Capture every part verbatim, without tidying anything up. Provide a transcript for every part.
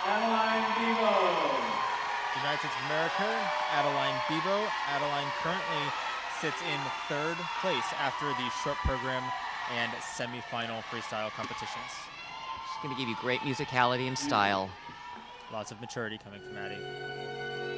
Adeline Bebo. United States of America, Adeline Bebo. Adeline currently sits in third place after the short program and semifinal freestyle competitions. She's going to give you great musicality and style. Lots of maturity coming from Addie.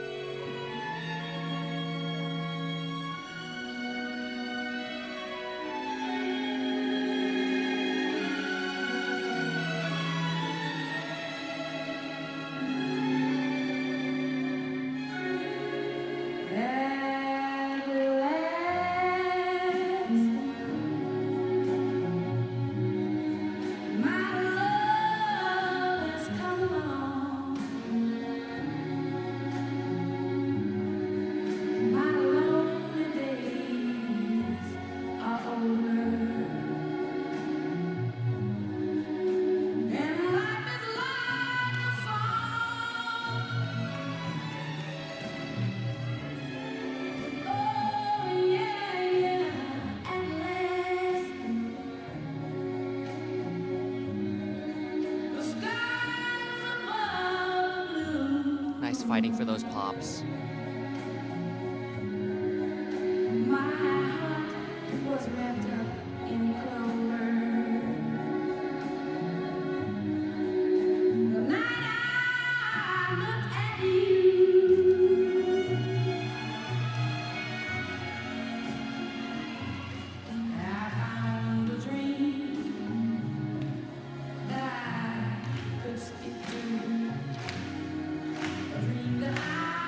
Nice fighting for those pops. My heart was wrapped up in clover. The night I looked at you, I found a dream that I could speak to. A dream that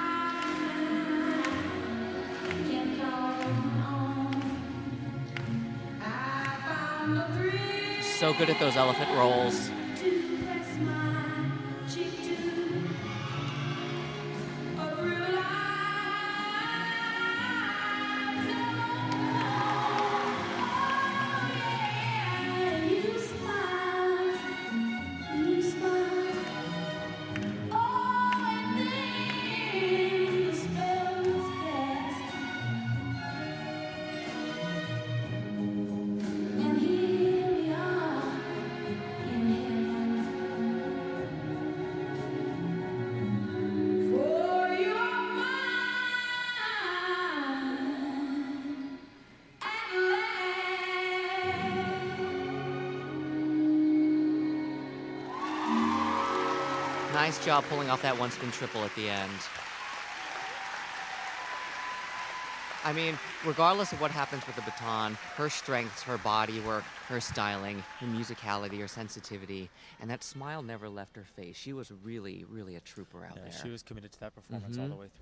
I can call on. I found a thrill So good at those elephant rolls. to press my cheek to. A thrill I've never known. Yeah, you smile, you smile. Oh, and then the spell was cast, and here we are in heaven. For you're mine at last. Nice job pulling off that one spin triple at the end. I mean, regardless of what happens with the baton, her strengths, her body work, her styling, her musicality, her sensitivity, and that smile never left her face. She was really, really a trooper out Yeah, there. she was committed to that performance all Mhm. the way through.